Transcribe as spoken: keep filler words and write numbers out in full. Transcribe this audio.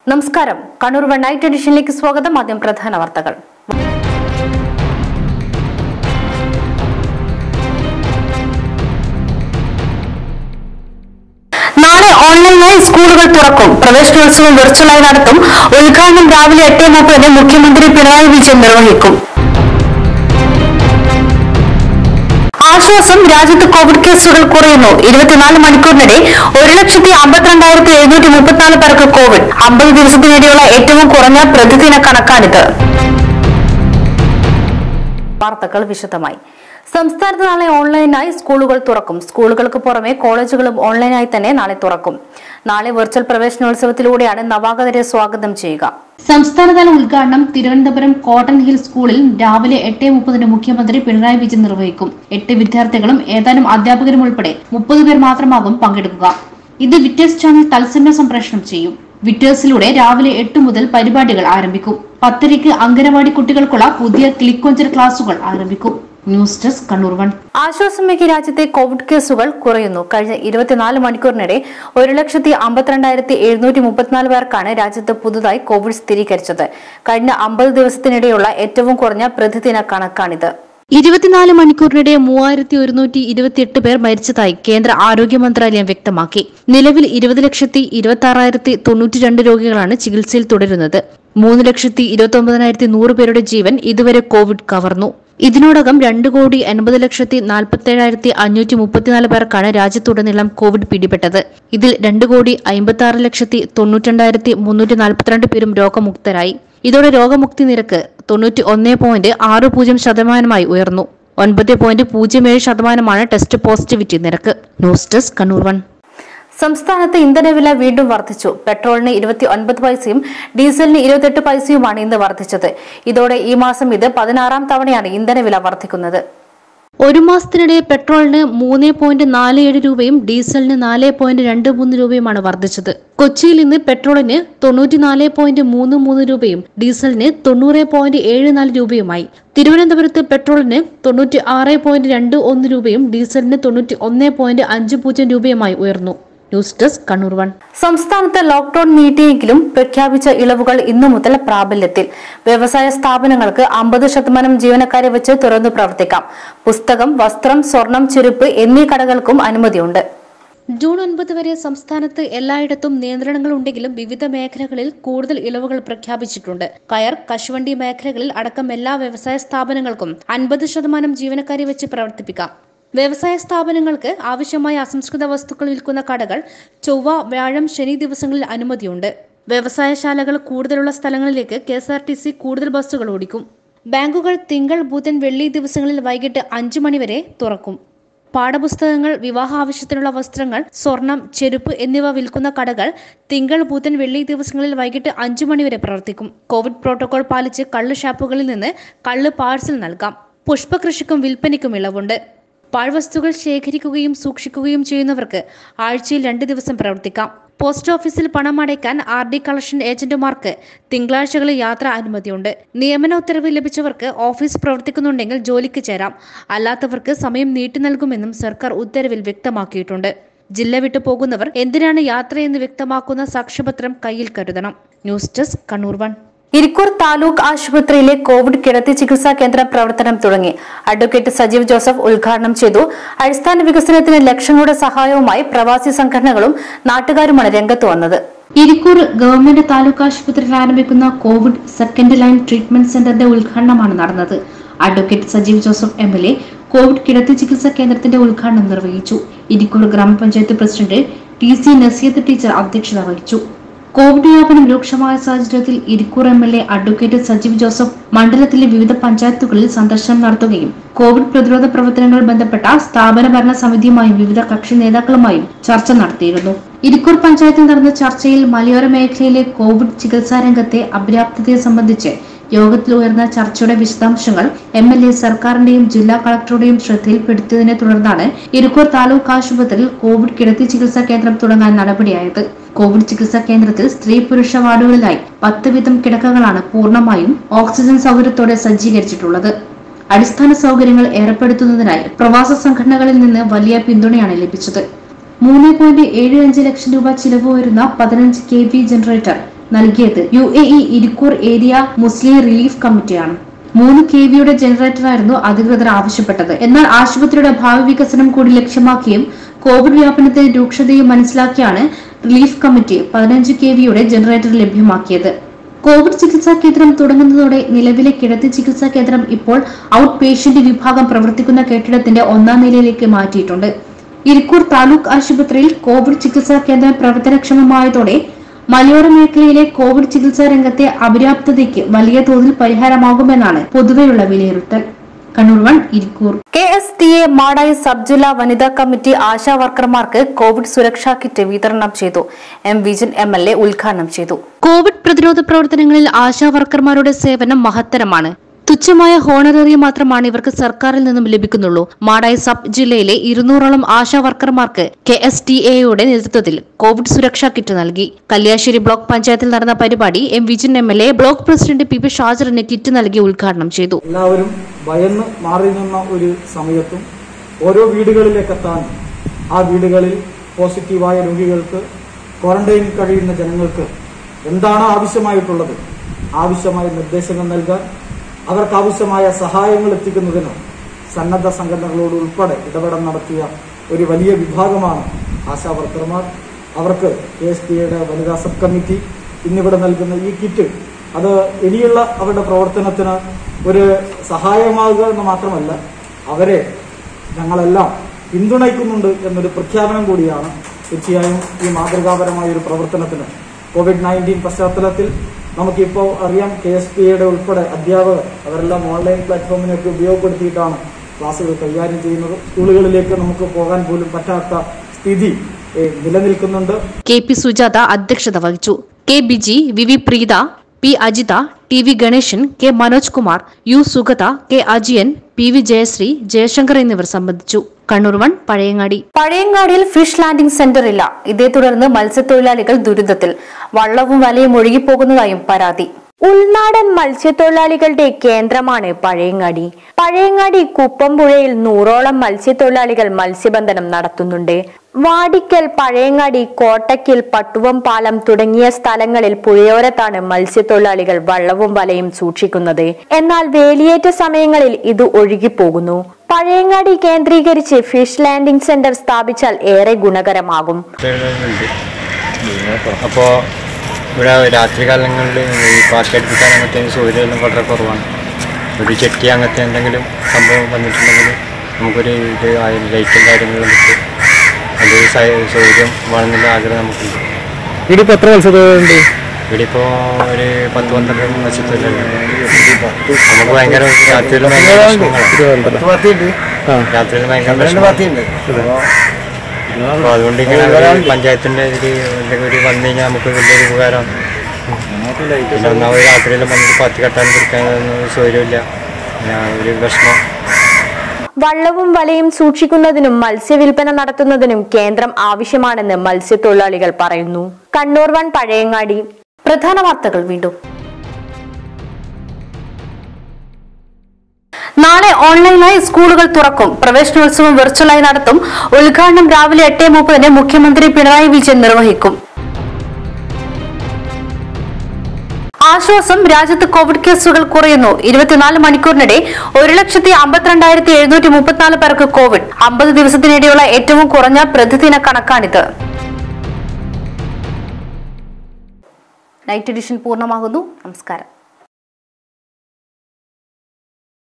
നമസ്കാരം. Kannur one night എഡിഷനിലേക്ക് സ്വാഗതം. ആദ്യം പ്രധാന വാർത്തകൾ. നാളെ ഓൺലൈനായി സ്കൂളുകൾ തുറക്കും. പ്രവേശനോത്സവം വെർച്വലായി നടത്തും. ഉദ്ഘാടനം രാവിലെ എട്ട് മുപ്പതിന് മുഖ്യമന്ത്രി പിണറായി വിജയൻ നിർവഹിക്കും. ആശ്വാസം. രാജ്യത്ത് കോവിഡ് കേസുകൾ കുറയുന്നു. ഇരുപത്തിനാല് മണിക്കൂറിനിടെ ഒരു ലക്ഷത്തി അമ്പത്തിരണ്ടായിരത്തി എഴുന്നൂറ്റി മുപ്പത്തിനാല് പേർക്ക് കോവിഡ്. അമ്പത് ദിവസത്തിനിടെയുള്ള ഏറ്റവും കുറഞ്ഞ പ്രതിദിന കണക്കാണിത്. വാർത്തകൾ വിശദമായി. സംസ്ഥാനത്ത് നാളെ ഓൺലൈനായി സ്കൂളുകൾ തുറക്കും. സ്കൂളുകൾക്ക് പുറമെ കോളേജുകളും ഓൺലൈനായി തന്നെ നാളെ തുറക്കും. നാളെ വെർച്വൽ പ്രവേശനോത്സവത്തിലൂടെയാണ് നവാഗതരെ സ്വാഗതം ചെയ്യുക. സംസ്ഥാനതല ഉദ്ഘാടനം തിരുവനന്തപുരം കോട്ടൺ ഹിൽ സ്കൂളിൽ രാവിലെ എട്ട് മുപ്പതിന് മുഖ്യമന്ത്രി പിണറായി വിജയൻ നിർവഹിക്കും. എട്ട് വിദ്യാർത്ഥികളും ഏതാനും അധ്യാപകരും ഉൾപ്പെടെ മുപ്പത് പേർ മാത്രമാകും പങ്കെടുക്കുക. ഇത് വിറ്റേഴ്സ് ചാനൽ തത്സമയ സംപ്രേഷണം ചെയ്യും. വിറ്റേഴ്സിലൂടെ രാവിലെ എട്ട് മുതൽ പരിപാടികൾ ആരംഭിക്കും. പത്തരയ്ക്ക് അംഗനവാടി കുട്ടികൾക്കുള്ള പുതിയ ക്ലിക്കൊഞ്ചർ ക്ലാസുകൾ ആരംഭിക്കും. News desk Kannur one. ആശ്വാസമേകി രാജ്യത്തെ കോവിഡ് കേസുകൾ കുറയുന്നു. കഴിഞ്ഞ ഇരുപത്തിനാല് മണിക്കൂറിനിടെ ഒരു ലക്ഷത്തി അമ്പത്തിരണ്ടായിരത്തി എഴുന്നൂറ്റി മുപ്പത്തിനാല് പേർക്കാണ് രാജ്യത്ത് പുതുതായി കോവിഡ് സ്ഥിരീകരിച്ചത്. കഴിഞ്ഞ അമ്പത് ദിവസത്തിനിടെയുള്ള ഏറ്റവും കുറഞ്ഞ പ്രതിദിന കണക്കാണിത്. ഇരുപത്തിനാല് മണിക്കൂറിനിടെ മൂവായിരത്തി ഒരുന്നൂറ്റി ഇരുപത്തിയെട്ട് പേർ മരിച്ചതായി കേന്ദ്ര ആരോഗ്യ മന്ത്രാലയം വ്യക്തമാക്കി. നിലവിൽ ഇരുപത് ലക്ഷത്തി ഇരുപത്തി ആറായിരത്തി തൊണ്ണൂറ്റി രണ്ട് രോഗികളാണ് ചികിത്സയിൽ തുടരുന്നത്. മൂന്ന് ലക്ഷത്തി ഇരുപത്തി ഒമ്പതിനായിരത്തി നൂറ് പേരുടെ ജീവൻ ഇതുവരെ കോവിഡ് കവർന്നു. ഇതിനോടകം രണ്ട് കോടി എൺപത് ലക്ഷത്തി നാൽപ്പത്തി ഏഴായിരത്തി അഞ്ഞൂറ്റി മുപ്പത്തിനാല് പേർക്കാണ് രാജ്യത്തുടനീളം കോവിഡ് പിടിപെട്ടത്. ഇതിൽ രണ്ട് കോടി അമ്പത്തി ആറ് ലക്ഷത്തി തൊണ്ണൂറ്റി രണ്ടായിരത്തി മുന്നൂറ്റി നാൽപ്പത്തിരണ്ട് പേരും രോഗമുക്തരായി. ഇതോടെ രോഗമുക്തി നിരക്ക് തൊണ്ണൂറ്റി ഒന്ന് പോയിന്റ് ആറ് പൂജ്യം ശതമാനമായി ഉയർന്നു. ഒൻപത് പോയിന്റ് പൂജ്യം ഏഴ് ശതമാനമാണ് ടെസ്റ്റ് പോസിറ്റിവിറ്റി നിരക്ക്. News desk Kannur one. സംസ്ഥാനത്ത് ഇന്ധനവില വീണ്ടും വർദ്ധിച്ചു. പെട്രോളിന് ഇരുപത്തി ഒൻപത് പൈസയും ഡീസലിന് ഇരുപത്തിയെട്ട് പൈസയുമാണ് ഇന്ന് വർദ്ധിച്ചത്. ഇതോടെ ഈ മാസം ഇത് പതിനാറാം തവണയാണ് ഇന്ധനവില വർദ്ധിക്കുന്നത്. ഒരു മാസത്തിനിടെ പെട്രോളിന് മൂന്ന് പോയിന്റ് നാല് ഏഴ് രൂപയും ഡീസലിന് നാല് പോയിന്റ് രണ്ട് മൂന്ന് രൂപയുമാണ് വർദ്ധിച്ചത്. കൊച്ചിയിൽ ഇന്ന് പെട്രോളിന് തൊണ്ണൂറ്റിനാല് പോയിന്റ് മൂന്ന് മൂന്ന് രൂപയും ഡീസലിന് തൊണ്ണൂറ് പോയിന്റ് ഏഴ് നാല് രൂപയുമായി. തിരുവനന്തപുരത്ത് പെട്രോളിന് തൊണ്ണൂറ്റി ആറ് പോയിന്റ് രണ്ട് ഒന്ന് രൂപയും ഡീസലിന് തൊണ്ണൂറ്റി ഒന്ന് പോയിന്റ് അഞ്ച് പൂജ്യം രൂപയുമായി ഉയർന്നു. News desk Kannur one. സംസ്ഥാനത്ത് ലോക്ഡൌൺ നീട്ടിയെങ്കിലും പ്രഖ്യാപിച്ച ഇളവുകൾ ഇന്നു മുതൽ പ്രാബല്യത്തിൽ. വ്യവസായ സ്ഥാപനങ്ങൾക്ക് അമ്പത് ശതമാനം ജീവനക്കാരെ വെച്ച് തുറന്നു പ്രവർത്തിക്കാം. പുസ്തകം, വസ്ത്രം, സ്വർണം, ചെരുപ്പ് എന്നീ കടകൾക്കും അനുമതിയുണ്ട്. ജൂൺ ഒൻപത് വരെ സംസ്ഥാനത്ത് എല്ലായിടത്തും നിയന്ത്രണങ്ങൾ ഉണ്ടെങ്കിലും വിവിധ മേഖലകളിൽ കൂടുതൽ ഇളവുകൾ പ്രഖ്യാപിച്ചിട്ടുണ്ട്. കയർ, കശുവണ്ടി മേഖലകളിൽ അടക്കം എല്ലാ വ്യവസായ സ്ഥാപനങ്ങൾക്കും അൻപത് ശതമാനം ജീവനക്കാരെ വെച്ച് പ്രവർത്തിപ്പിക്കാം. വ്യവസായ സ്ഥാപനങ്ങൾക്ക് ആവശ്യമായ അസംസ്കൃത വസ്തുക്കൾ വിൽക്കുന്ന കടകൾ ചൊവ്വ, വ്യാഴം, ശനി ദിവസങ്ങളിൽ അനുമതിയുണ്ട്. വ്യവസായശാലകൾ കൂടുതലുള്ള സ്ഥലങ്ങളിലേക്ക് K S R T C കൂടുതൽ ബസ്സുകൾ ഓടിക്കും. ബാങ്കുകൾ തിങ്കൾ, ബുധൻ, വെള്ളി ദിവസങ്ങളിൽ വൈകിട്ട് അഞ്ചു മണിവരെ തുറക്കും. പാഠപുസ്തകങ്ങൾ, വിവാഹ ആവശ്യത്തിനുള്ള വസ്ത്രങ്ങൾ, സ്വർണം, ചെരുപ്പ് എന്നിവ വിൽക്കുന്ന കടകൾ തിങ്കൾ, ബുധൻ, വെള്ളി ദിവസങ്ങളിൽ വൈകിട്ട് അഞ്ചു മണിവരെ പ്രവർത്തിക്കും. കോവിഡ് പ്രോട്ടോകോൾ പാലിച്ച് കള്ള് ഷാപ്പുകളിൽ നിന്ന് കള്ള് പാഴ്സൽ നൽകാം. പുഷ്പകൃഷിക്കും വിൽപ്പനയ്ക്കും ഇളവുണ്ട്. പാഴ്വസ്തുക്കൾ ശേഖരിക്കുകയും സൂക്ഷിക്കുകയും ചെയ്യുന്നവർക്ക് ആഴ്ചയിൽ രണ്ട് ദിവസം പ്രവർത്തിക്കാം. പോസ്റ്റ് ഓഫീസിൽ പണം അടയ്ക്കാൻ ആർ ഡി കളക്ഷൻ ഏജന്റുമാർക്ക് തിങ്കളാഴ്ചകളിൽ യാത്രാ അനുമതിയുണ്ട്. നിയമന ഉത്തരവ് ലഭിച്ചവർക്ക് ഓഫീസ് പ്രവർത്തിക്കുന്നുണ്ടെങ്കിൽ ജോലിക്ക് ചേരാം. അല്ലാത്തവർക്ക് സമയം നീട്ടി നൽകുമെന്നും സർക്കാർ ഉത്തരവിൽ വ്യക്തമാക്കിയിട്ടുണ്ട്. ജില്ല വിട്ടു പോകുന്നവർ എന്തിനാണ് യാത്രയെന്ന് വ്യക്തമാക്കുന്ന സാക്ഷ്യപത്രം കയ്യിൽ കരുതണം. News desk Kannur one. Irikkur taluk ആശുപത്രിയിലെ കോവിഡ് കിടത്തി ചികിത്സാ കേന്ദ്രം പ്രവർത്തനം തുടങ്ങി. അഡ്വക്കേറ്റ് സജീവ് ജോസഫ് ഉദ്ഘാടനം ചെയ്തു. അടിസ്ഥാന വികസനത്തിന് ലക്ഷങ്ങളുടെ സഹായവുമായി പ്രവാസി സംഘടനകളും നാട്ടുകാരുമാണ് രംഗത്ത് വന്നത്. ഇരിക്കൂർ ഗവൺമെന്റ് താലൂക്ക് ആശുപത്രിയിൽ ആരംഭിക്കുന്ന കോവിഡ് സെക്കൻഡ് ലൈൻ ട്രീറ്റ്മെന്റ് സെന്ററിന്റെ ഉദ്ഘാടനമാണ് നടന്നത്. Advocate Sajeev Joseph M L A covid കിടത്തി ചികിത്സാ കേന്ദ്രത്തിന്റെ ഉദ്ഘാടനം നിർവഹിച്ചു. ഇരിക്കൂർ ഗ്രാമപഞ്ചായത്ത് president T C Naseeyath teacher അധ്യക്ഷത വഹിച്ചു. കോവിഡ് വ്യാപനം രൂക്ഷമായ സാഹചര്യത്തിൽ Irikkur M L A advocate Sajeev Joseph മണ്ഡലത്തിലെ വിവിധ പഞ്ചായത്തുകളിൽ സന്ദർശനം നടത്തുകയും കോവിഡ് പ്രതിരോധ പ്രവർത്തനങ്ങൾ ബന്ധപ്പെട്ട സ്ഥാപന ഭരണ സമിതിയുമായും വിവിധ കക്ഷി നേതാക്കളുമായും ചർച്ച നടത്തിയിരുന്നു. ഇരിക്കൂർ പഞ്ചായത്തിൽ നടന്ന ചർച്ചയിൽ മലയോര മേഖലയിലെ കോവിഡ് ചികിത്സാ രംഗത്തെ അപര്യാപ്തതയെ സംബന്ധിച്ച് യോഗത്തിൽ ഉയർന്ന ചർച്ചയുടെ വിശദാംശങ്ങൾ എം എൽ എ സർക്കാരിന്റെയും ജില്ലാ കളക്ടറുടെയും ശ്രദ്ധയിൽപ്പെടുത്തിയതിനെ തുടർന്നാണ് ഇരിക്കൂർ താലൂക്ക് ആശുപത്രിയിൽ കോവിഡ് കിടത്തി ചികിത്സാ കേന്ദ്രം തുടങ്ങാൻ നടപടിയായത്. കോവിഡ് ചികിത്സാ കേന്ദ്രത്തിൽ സ്ത്രീ പുരുഷ വാർഡുകളിലായി പത്ത് വീതം കിടക്കകളാണ് പൂർണ്ണമായും ഓക്സിജൻ സൗകര്യത്തോടെ സജ്ജീകരിച്ചിട്ടുള്ളത്. അടിസ്ഥാന സൗകര്യങ്ങൾ ഏർപ്പെടുത്തുന്നതിനായി പ്രവാസ സംഘടനകളിൽ നിന്ന് വലിയ പിന്തുണയാണ് ലഭിച്ചത്. മൂന്ന് പോയിന്റ് ഏഴ് അഞ്ച് ലക്ഷം രൂപ ചിലവ് വരുന്ന പതിനഞ്ച് കെ വി ജനറേറ്റർ നൽകിയത് U A E Irikkur area Muslim relief കമ്മിറ്റിയാണ്. മൂന്ന് കെ വിയുടെ ജനറേറ്ററായിരുന്നു അധികൃതർ ആവശ്യപ്പെട്ടത്. എന്നാൽ ആശുപത്രിയുടെ ഭാവി വികസനം കൂടി ലക്ഷ്യമാക്കിയും കോവിഡ് വ്യാപനത്തിന്റെ രൂക്ഷതയും മനസ്സിലാക്കിയാണ് റിലീഫ് കമ്മിറ്റി പതിനഞ്ച് കെ വിയുടെ ജനറേറ്റർ ലഭ്യമാക്കിയത്. കോവിഡ് ചികിത്സാ കേന്ദ്രം തുടങ്ങുന്നതോടെ നിലവിലെ കിടത്തി ചികിത്സാ കേന്ദ്രം ഇപ്പോൾ ഔട്ട് പേഷ്യന്റ് വിഭാഗം പ്രവർത്തിക്കുന്ന കെട്ടിടത്തിന്റെ ഒന്നാം നിലയിലേക്ക് മാറ്റിയിട്ടുണ്ട്. ഇരിക്കൂർ താലൂക്ക് ആശുപത്രിയിൽ കോവിഡ് ചികിത്സാ കേന്ദ്രം പ്രവർത്തനക്ഷമമായതോടെ മലയോര മേഖലയിലെ കോവിഡ് ചികിത്സാ രംഗത്തെ അപര്യാപ്തതയ്ക്ക് വലിയ തോതിൽ പരിഹാരമാകുമെന്നാണ് പൊതുവെയുള്ള വിലയിരുത്തൽ. Kannur one Irikkur. K S T A Madayi sub ജില്ലാ വനിതാ കമ്മിറ്റി ആശാ വർക്കർമാർക്ക് കോവിഡ് സുരക്ഷാ കിറ്റ് വിതരണം ചെയ്തു. M Vijin M L A ഉദ്ഘാടനം ചെയ്തു. കോവിഡ് പ്രതിരോധ പ്രവർത്തനങ്ങളിൽ ആശാ വർക്കർമാരുടെ സേവനം മഹത്തരമാണ്. തുച്ഛമായ ഹോണറേറിയം മാത്രമാണ് ഇവർക്ക് സർക്കാരിൽ നിന്നും ലഭിക്കുന്നുള്ളൂ. മാടായി സബ് ജില്ലയിലെ ഇരുന്നൂറോളം ആശാ വർക്കർമാർക്ക് കെ എസ് ടി എയുടെ നേതൃത്വത്തിൽ കോവിഡ് സുരക്ഷാ കിറ്റ് നൽകി. കല്യാശ്ശേരി ബ്ലോക്ക് പഞ്ചായത്തിൽ നടന്ന പരിപാടി M Vijin M L A block president P P ഷാജറിന് കിറ്റ് നൽകി ഉദ്ഘാടനം ചെയ്തു. എല്ലാവരും ഭയന്ന് മാറി നിന്ന ഒരു സമയത്തും ഓരോ വീടുകളിലേക്ക് എത്താൻ, ആ വീടുകളിൽ പോസിറ്റീവായ രോഗികൾക്ക്, ക്വാറന്റൈനിൽ കഴിയുന്ന ജനങ്ങൾക്ക് എന്താണ് ആവശ്യമായിട്ടുള്ളത്, ആവശ്യമായ നിർദ്ദേശങ്ങൾ നൽകാൻ, അവർക്ക് ആവശ്യമായ സഹായങ്ങൾ എത്തിക്കുന്നതിന് സന്നദ്ധ സംഘടനകളോട് ഉൾപ്പെടെ ഇടപെടൽ നടത്തിയ ഒരു വലിയ വിഭാഗമാണ് ആശാ വർക്കർമാർ. അവർക്ക് കെ എസ് ടി എയുടെ വനിതാ സബ് കമ്മിറ്റി ഇന്നിവിടെ നൽകുന്ന ഈ കിറ്റ് അത് ഇനിയുള്ള അവരുടെ പ്രവർത്തനത്തിന് ഒരു സഹായമാകുക എന്ന് മാത്രമല്ല, അവരെ ഞങ്ങളെല്ലാം പിന്തുണയ്ക്കുന്നുണ്ട് എന്നൊരു പ്രഖ്യാപനം കൂടിയാണ്. തീർച്ചയായും ഈ മാതൃകാപരമായ ഒരു പ്രവർത്തനത്തിന് കോവിഡ് നയൻറ്റീൻ പശ്ചാത്തലത്തിൽ നമുക്കിപ്പോൾ അറിയാം, കെ എസ് ടി എയുടെ ഉൾപ്പെടെ അധ്യാപകർ അവരെല്ലാം ഓൺലൈൻ പ്ലാറ്റ്ഫോമിനൊക്കെ ഉപയോഗപ്പെടുത്തിയിട്ടാണ് ക്ലാസുകൾ കൈകാര്യം ചെയ്യുന്നത്. സ്കൂളുകളിലേക്ക് നമുക്ക് പോകാൻ പോലും പറ്റാത്ത സ്ഥിതി നിലനിൽക്കുന്നുണ്ട്. കെ പി സുജാത അധ്യക്ഷത വഹിച്ചു. K Biji, V V Preetha, P Ajitha, T V Ganesan, K Manoj Kumar, U Sugatha, K Ajiyan, P V Jayasree, Jayashankar എന്നിവർ സംബന്ധിച്ചു. കണ്ണൂർ വൺ പഴയങ്ങാടി. പഴയങ്ങാടിയിൽ ഫിഷ് ലാൻഡിംഗ് സെന്റർ ഇല്ല. ഇതേ തുടർന്ന് മത്സ്യത്തൊഴിലാളികൾ ദുരിതത്തിൽ. വള്ളവും വലയും ഒഴുകിപ്പോകുന്നതായും പരാതി. ഉൾനാടൻ മത്സ്യത്തൊഴിലാളികളുടെ കേന്ദ്രമാണ് പഴയങ്ങാടി. പഴയങ്ങാടി കുപ്പംപുഴയിൽ നൂറോളം മത്സ്യത്തൊഴിലാളികൾ മത്സ്യബന്ധനം നടത്തുന്നുണ്ട്. വാടിക്കൽ, പഴയങ്ങാടി, കോട്ടയ്ക്കൽ, പട്ടുവം പാലം തുടങ്ങിയ സ്ഥലങ്ങളിൽ പുഴയോരത്താണ് മത്സ്യത്തൊഴിലാളികൾ വള്ളവും വലയും സൂക്ഷിക്കുന്നത്. എന്നാൽ വേലിയേറ്റ സമയങ്ങളിൽ ഇത് ഒഴുകിപ്പോകുന്നു. പഴയങ്ങാടി കേന്ദ്രീകരിച്ച് ഫിഷ് ലാൻഡിംഗ് സെന്റർ സ്ഥാപിച്ചാൽ ഏറെ ഗുണകരമാകും. അപ്പോൾ ഇവിടെ രാത്രി കാലങ്ങളിൽ ഈ കാറ്റടിപ്പിക്കാൻ അങ്ങനത്തെ സൗകര്യം വളരെ കുറവാണ്. ഒരു ചെട്ടി അങ്ങനത്തെ എന്തെങ്കിലും സംഭവം വന്നിട്ടുണ്ടെങ്കിൽ നമുക്കൊരു ഇത് ലൈറ്റും കാര്യങ്ങളും കിട്ടും. അതൊരു സൗകര്യം വേണമെന്നുള്ള ആഗ്രഹം നമുക്കുണ്ട്. ഇവിടെ ഇപ്പോൾ എത്ര മത്സ്യത്തൊഴിലുണ്ട്? ഇവിടെ ഇപ്പോൾ ഒരു പത്ത് പന്ത്രണ്ട് മത്സ്യത്തൊഴിലുണ്ട്. നമുക്ക് ഭയങ്കര രാത്രിയിൽ ഭയങ്കര രാത്രിയിൽ ഭയങ്കര അപ്പോൾ അതുകൊണ്ട് ഇങ്ങനെ പഞ്ചായത്തിൻ്റെ ഇതിൽ എന്തെങ്കിലും ഒരു വന്നു കഴിഞ്ഞാൽ നമുക്ക് വലിയൊരു ഉപകാരമാണ്. പിന്നെ ഒന്നാമത് രാത്രിയിൽ വന്നിട്ട് പത്ത് കെട്ടാൻ പിടിക്കാനൊന്നും സൗകര്യമില്ല, ഒരു വിഷമം. വള്ളവും വലയും സൂക്ഷിക്കുന്നതിനും മത്സ്യവില്പന നടത്തുന്നതിനും കേന്ദ്രം ആവശ്യമാണെന്ന് മത്സ്യത്തൊഴിലാളികൾ പറയുന്നു. കണ്ണൂർ വൺ പഴയങ്ങാടി. പ്രധാന വാർത്തകൾ വീണ്ടും. നാളെ ഓൺലൈനായി സ്കൂളുകൾ തുറക്കും. പ്രവേശനോത്സവം വെർച്വലായി നടത്തും. ഉദ്ഘാടനം രാവിലെ എട്ട് മുപ്പതിന് മുഖ്യമന്ത്രി പിണറായി വിജയൻ നിർവഹിക്കും. ആശ്വാസം, രാജ്യത്ത് കോവിഡ് കേസുകൾ കുറയുന്നു. ഇരുപത്തിനാല് മണിക്കൂറിനിടെ ഒരു ലക്ഷത്തി അമ്പത്തിരണ്ടായിരത്തി എഴുന്നൂറ്റി മുപ്പത്തിനാല് പേർക്ക് കോവിഡ്. അമ്പത് ദിവസത്തിനിടെയുള്ള ഏറ്റവും കുറഞ്ഞ പ്രതിദിന കണക്കാണിത്. നൈറ്റ് എഡിഷൻ പൂർണ്ണമാകുന്നു. നമസ്കാരം.